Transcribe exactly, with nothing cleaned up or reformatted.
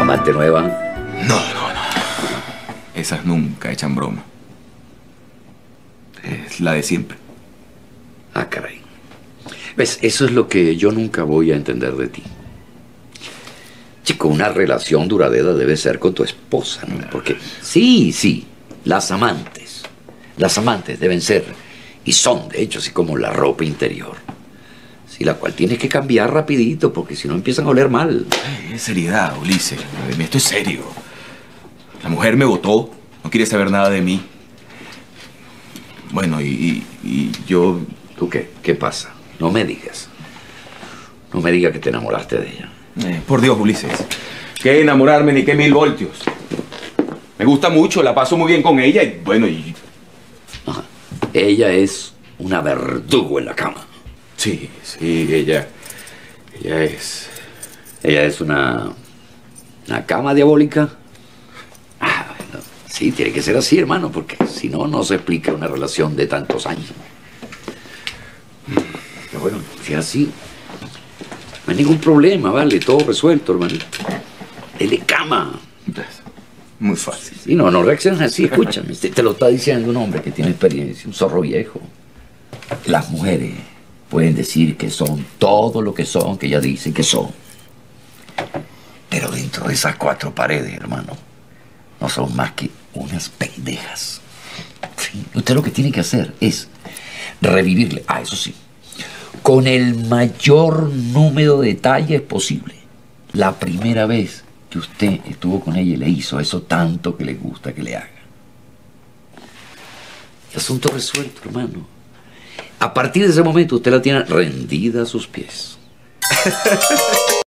amante nueva? No, no, no. Esas nunca echan broma. Es la de siempre. Ah, caray. ¿Ves? Eso es lo que yo nunca voy a entender de ti. Chico, una relación duradera debe ser con tu esposa, ¿no? Porque sí, sí, las amantes. Las amantes deben ser, y son, de hecho, así como la ropa interior. Sí, la cual tienes que cambiar rapidito, porque si no empiezan a oler mal. Ay, es seriedad, Ulises. Esto es serio. La mujer me votó, no quiere saber nada de mí. Bueno, y, y, y yo... ¿Tú qué? ¿Qué pasa? No me digas. No me digas que te enamoraste de ella. Eh, por Dios, Ulises. Qué enamorarme ni qué mil voltios. Me gusta mucho, la paso muy bien con ella y bueno, y... Ajá. Ella es una verdugo en la cama. Sí, sí, ella... Ella es... Ella es una... una cama diabólica. Ah, bueno, sí, tiene que ser así, hermano, porque si no, no se explica una relación de tantos años. Pero bueno, si es así, no hay ningún problema, vale, todo resuelto, hermanito. Dele cama. Muy fácil. Sí, no, no reacciones así, escúchame. Te, te lo está diciendo un hombre que tiene experiencia, un zorro viejo. Las mujeres pueden decir que son todo lo que son, que ellas dicen que son. Pero dentro de esas cuatro paredes, hermano, no son más que unas pendejas. Sí. Usted lo que tiene que hacer es revivirle, ah, eso sí, con el mayor número de detalles posible, la primera vez que usted estuvo con ella y le hizo eso tanto que le gusta que le haga. El asunto resuelto, hermano. A partir de ese momento usted la tiene rendida a sus pies.